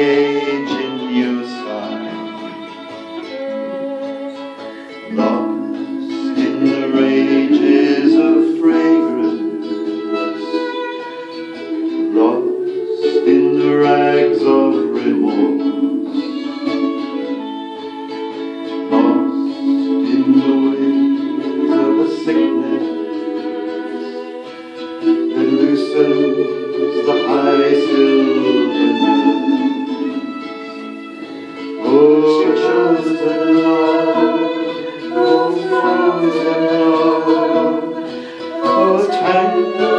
age in your side, lost in the rages of fragrance, lost in the rags of remorse, lost in the winds of a sickness that loosens the high silver notes. Oh, chosen love, oh, frozen love, oh, tender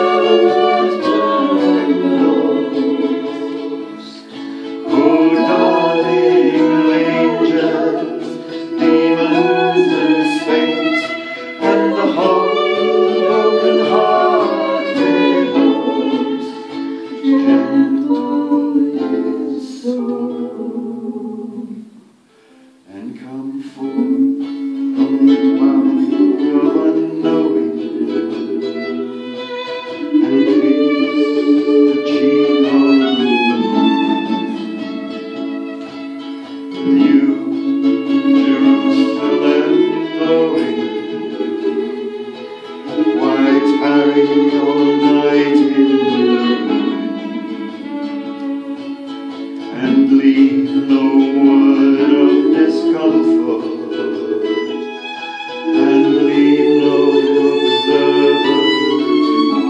lost. Oh, darling angels, demons and saints, and the whole broken-hearted lost, gentle is soul, and come forth from the cloud of unknowing, and kiss the cheek of the moon. New Jerusalem glowing, why tarry all night in the ruin, and leave no word of discomfort, and leave no observer to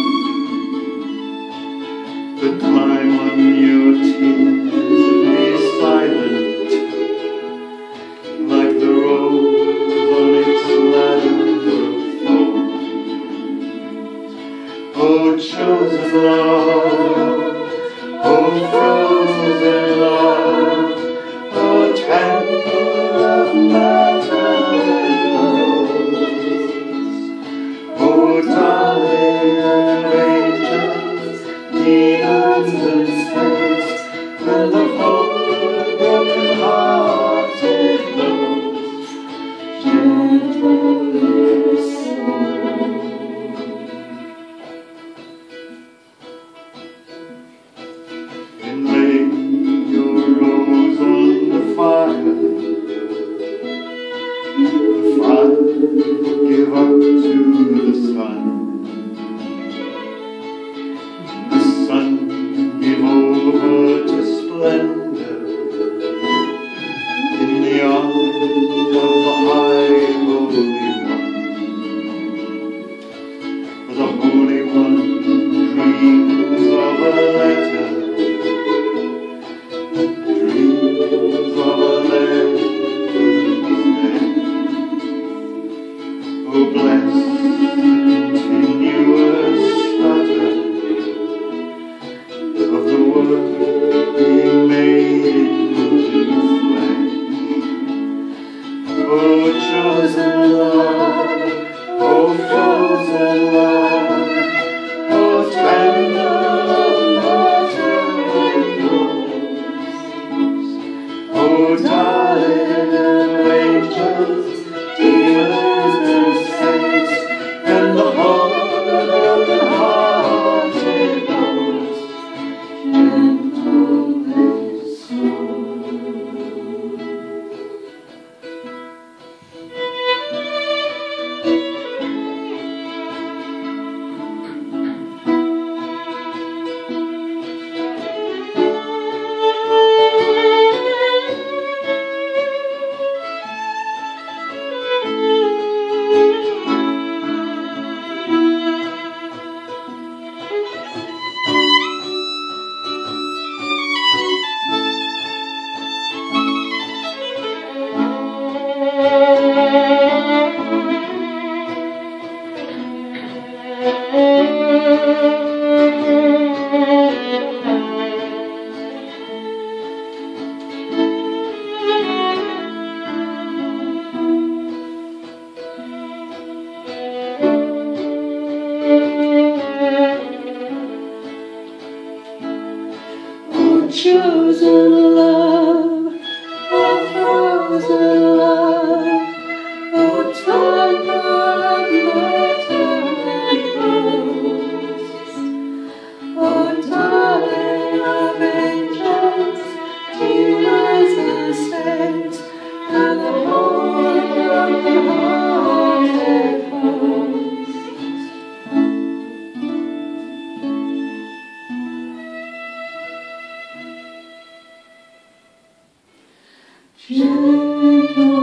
mourn, but climb on your tears and be silent, like the rose on its ladder of thorns. Oh, chosen love, oh, frozen love, oh, tangle of maternal rose. Oh, darling angels, demons and saints, and the whole broken-hearted lost, gentle is soul. And lay your rose on the fire, give up to the sun give over to splendor, in the arms of the high Holy One. For the Holy One dreams of a letter, dreams of a letter's end. Oh, bless the continuous flutter of the Word being made into flesh. Oh, chosen love, oh, frozen love, oh, tender maternal rose. Oh, darling angels, demons and saints, and the whole broken-hearted lost, gentle is soul. Gentle